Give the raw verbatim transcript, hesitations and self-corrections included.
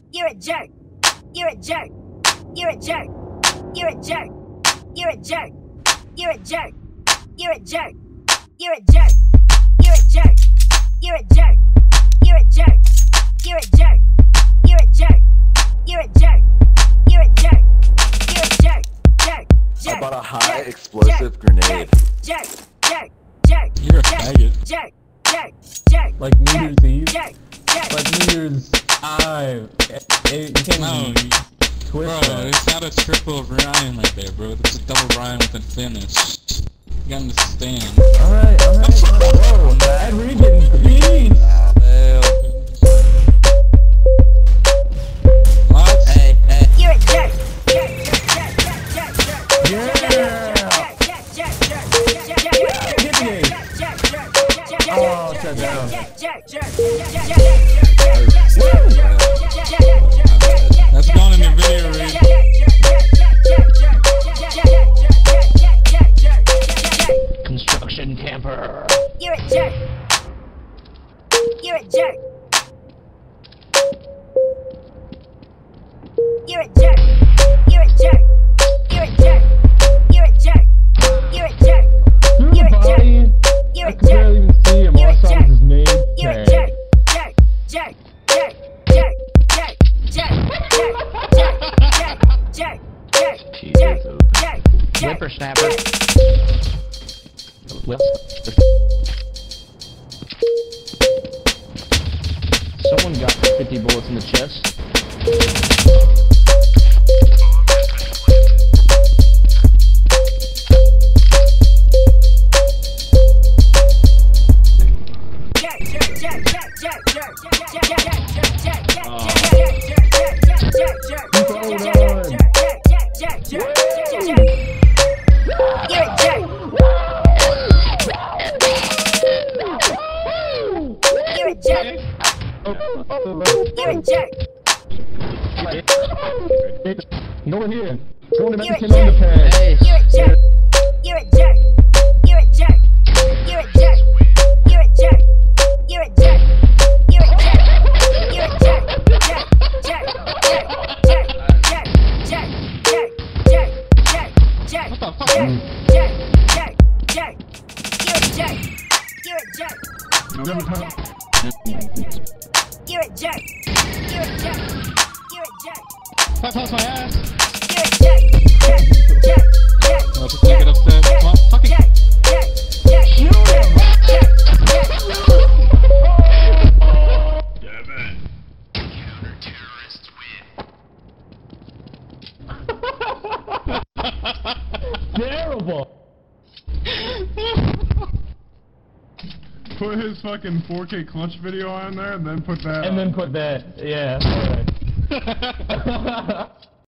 You're a jerk. You're a jerk. You're a jerk. You're a jerk. You're a jerk. You're a jerk. You're a jerk. You're a jerk. You're a jerk. You're a jerk. You're a jerk. You're a jerk. You're a jerk. You're a jerk. You're a jerk. You're a jerk. Jerk. How about a high explosive grenade? Jerk. Jerk. Jerk. You're a faggot. Jerk. Jerk. Jerk. Like New Year's Eve? Jerk. Jerk. Like New Year's Eve. You can't No, twist bro, that. it's not a triple Ryan right there, bro. It's a double Ryan with a finish. You gotta understand. Alright, alright. Whoa, Mad Regan, please! What? Hey, hey. You're a jerk. Jerk. Jerk. Jerk. Jerk. Yeah! Get the game! Oh, shut down. That's going in the video, Reed. Construction camper. You're a jerk. You're a jerk. You're a jerk. You're a jerk. You're a jerk. You're a jerk. You're a jerk. You're a jerk. You're I a can barely jerk. even see him. All I saw was his name You're a tag. jerk. Jerk. Jerk. Jerk. Jerk. Jerk. Jerk. Jerk. Jerk. Jerk. Jerk. Jerk. Jerk. Whippersnapper. Well, someone got fifty bullets in the chest. You're a jerk. Go in here. Go in the You're a Mexican underpants. jerk. You're a jerk. You're a jerk. You're a jerk. You're a jerk. You're a jerk. You're a jerk. You're a jerk. You're a jerk. Jerk. Jerk. Jerk. Jerk. Jerk. Jerk. Jerk. Jerk. Jerk. What the fuck? Jerk. Jerk. Jerk. Jerk. You're a jerk. You're a jerk. You're a jerk. You're a jerk. You're a jerk. You're a jerk. Five house my ass. You're a jerk. Jerk. Jerk. Jerk. Oh, just gonna get upset. Come on, fucking. Jerk. Jerk. Jerk. Jerk. Jerk. Damn it. Counter-terrorists win. Terrible. Put his fucking four K clutch video on there and then put that And on. then put that. Yeah. Alright.